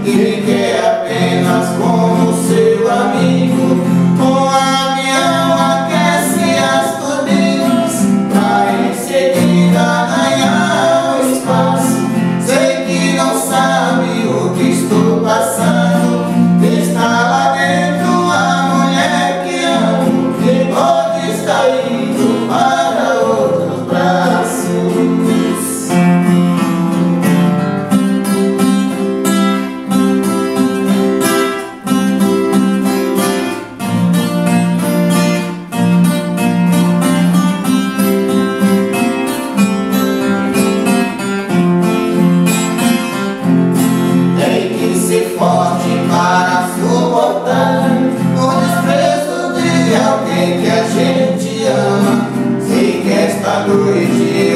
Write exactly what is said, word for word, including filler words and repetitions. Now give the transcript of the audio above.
que quer apenas como seu amigo. Com avião aquece as turbinas pra em seguida ganhar o espaço. Sei que não sabe o que estou passando. Está lá dentro a mulher que amo, que pode estar indo para outros braços. Forte para suportar o desprezo de alguém que a gente ama. Sei que esta noite